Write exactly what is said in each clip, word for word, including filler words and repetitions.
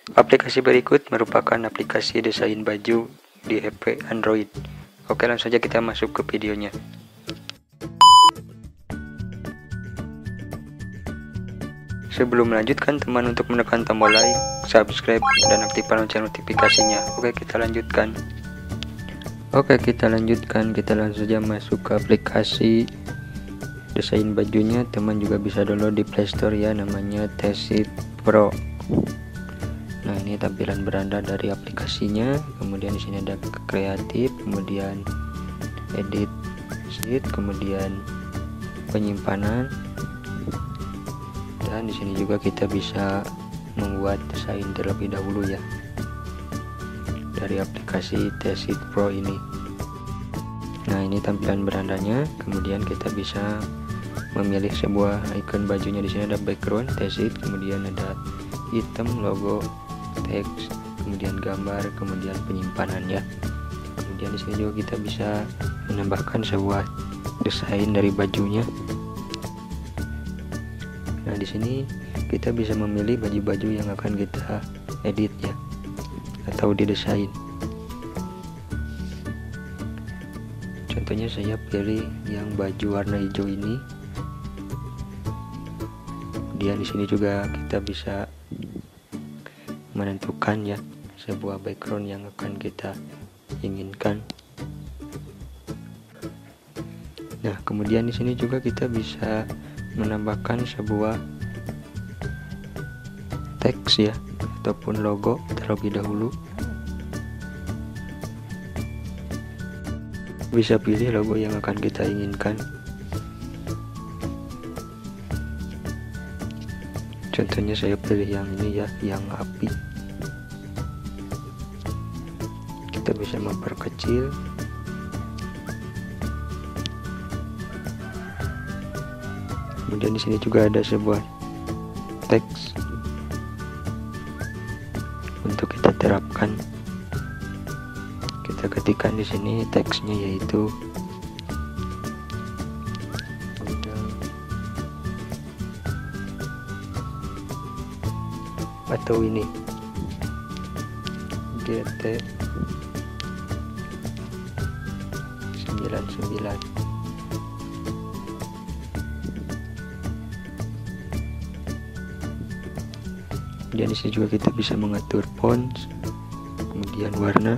Aplikasi berikut merupakan aplikasi desain baju di H P Android. Oke, langsung saja kita masuk ke videonya. Sebelum melanjutkan, teman untuk menekan tombol like, subscribe, dan aktifkan lonceng notifikasinya. Oke, kita lanjutkan. Oke, kita lanjutkan. Kita langsung saja masuk ke aplikasi desain bajunya. Teman juga bisa download di Play Store ya, namanya Tesit Pro. Nah, ini tampilan beranda dari aplikasinya. Kemudian di sini ada kreatif, kemudian edit sheet, kemudian penyimpanan. Dan di sini juga kita bisa membuat desain terlebih dahulu ya, dari aplikasi Tesit Pro ini. Nah, ini tampilan berandanya. Kemudian kita bisa memilih sebuah icon bajunya. Di sini ada background Tesit, kemudian ada item, logo, teks, kemudian gambar, kemudian penyimpanan ya. Kemudian di sini juga kita bisa menambahkan sebuah desain dari bajunya. Nah, di sini kita bisa memilih baju-baju yang akan kita edit ya, atau didesain. Contohnya saya pilih yang baju warna hijau ini. Kemudian di sini juga kita bisa menentukan ya sebuah background yang akan kita inginkan. Nah, kemudian di sini juga kita bisa menambahkan sebuah teks ya, ataupun logo terlebih dahulu. Bisa pilih logo yang akan kita inginkan. Contohnya saya pilih yang ini ya, yang api. Kita bisa memperkecil. Kemudian di sini juga ada sebuah teks untuk kita terapkan. Kita ketikkan di sini teksnya, yaitu atau ini G T sembilan sembilan. Kemudian di sini juga kita bisa mengatur font, kemudian warna.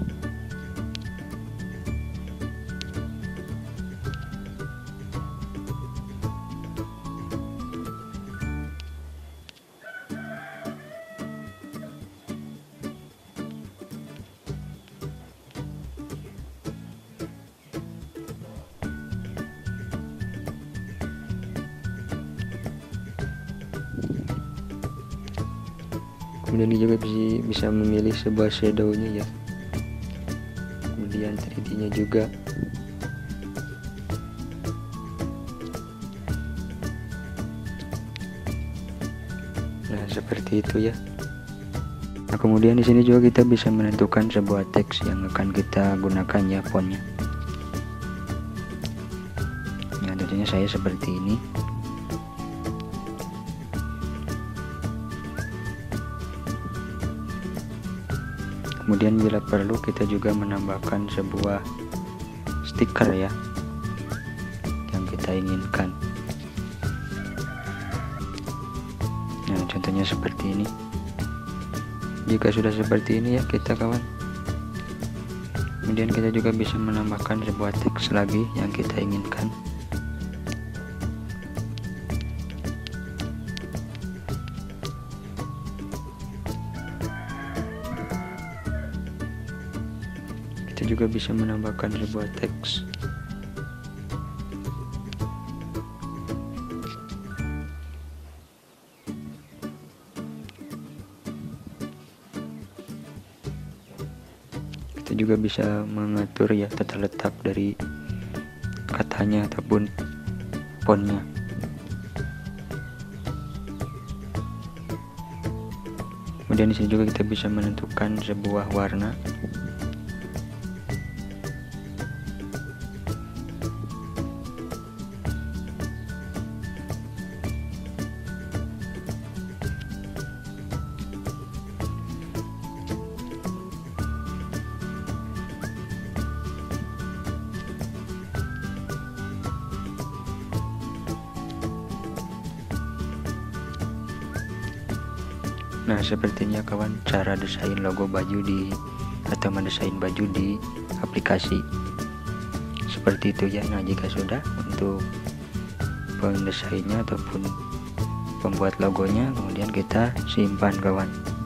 Kemudian ini juga bisa memilih sebuah shadownya ya, kemudian tiga D nya juga. Nah, seperti itu ya. Nah, kemudian di sini juga kita bisa menentukan sebuah teks yang akan kita gunakan ya, fontnya. Nah, tentunya saya seperti ini. Kemudian bila perlu kita juga menambahkan sebuah stiker ya, yang kita inginkan. Nah, contohnya seperti ini. Jika sudah seperti ini ya kita kawan, kemudian kita juga bisa menambahkan sebuah teks lagi yang kita inginkan. Kita juga bisa menambahkan sebuah teks. Kita juga bisa mengatur ya tata letak dari katanya ataupun fontnya. Kemudian di sini juga kita bisa menentukan sebuah warna. Nah, sepertinya kawan cara desain logo baju di atau mendesain baju di aplikasi seperti itu ya. Nah, jika sudah untuk pendesainnya ataupun pembuat logonya, kemudian kita simpan kawan.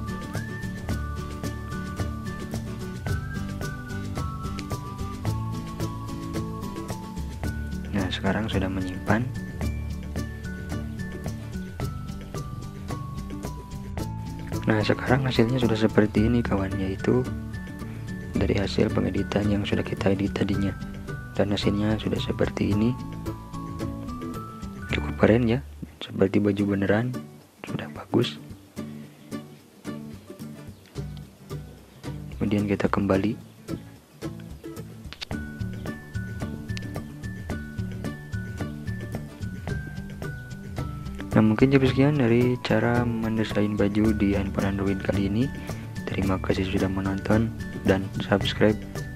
Nah, sekarang sudah menyimpan. Nah, sekarang hasilnya sudah seperti ini kawan, yaitu dari hasil pengeditan yang sudah kita edit tadinya, dan hasilnya sudah seperti ini. Cukup keren ya, seperti baju beneran, sudah bagus. Kemudian kita kembali. Nah, mungkin cukup sekian dari cara mendesain baju di handphone Android kali ini. Terima kasih sudah menonton dan subscribe.